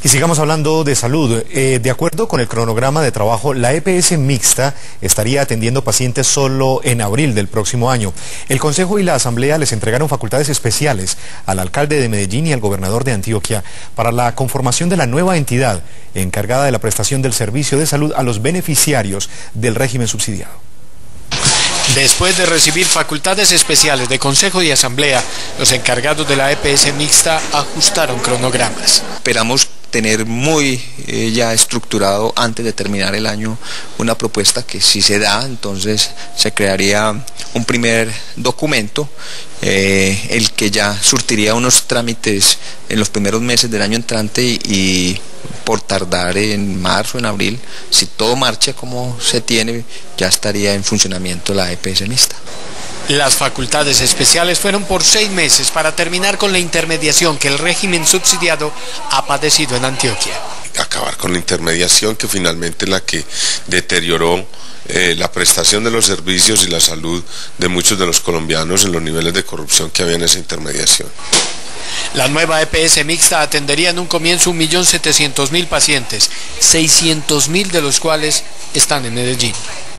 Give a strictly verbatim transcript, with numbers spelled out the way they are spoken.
Y sigamos hablando de salud. Eh, de acuerdo con el cronograma de trabajo, la E P S mixta estaría atendiendo pacientes solo en abril del próximo año. El Consejo y la Asamblea les entregaron facultades especiales al alcalde de Medellín y al gobernador de Antioquia para la conformación de la nueva entidad encargada de la prestación del servicio de salud a los beneficiarios del régimen subsidiado. Después de recibir facultades especiales de Consejo y Asamblea, los encargados de la E P S mixta ajustaron cronogramas. Esperamos tener muy eh, ya estructurado antes de terminar el año una propuesta que si se da, entonces se crearía un primer documento, eh, el que ya surtiría unos trámites en los primeros meses del año entrante y, y por tardar en marzo, en abril, si todo marcha como se tiene, ya estaría en funcionamiento la E P S mixta. Las facultades especiales fueron por seis meses para terminar con la intermediación que el régimen subsidiado ha padecido en Antioquia. Acabar con la intermediación, que finalmente es la que deterioró eh, la prestación de los servicios y la salud de muchos de los colombianos en los niveles de corrupción que había en esa intermediación. La nueva E P S mixta atendería en un comienzo un millón setecientos mil pacientes, seiscientos mil de los cuales están en Medellín.